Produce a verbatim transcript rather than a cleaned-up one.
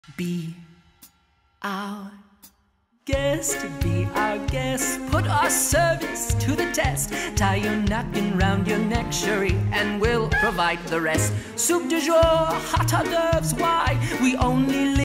Be our guest, be our guest. Put our service to the test. Tie your napkin round your neck, Cherie, and we'll provide the rest. Soup du jour, hot hors d'oeuvres, why? We only live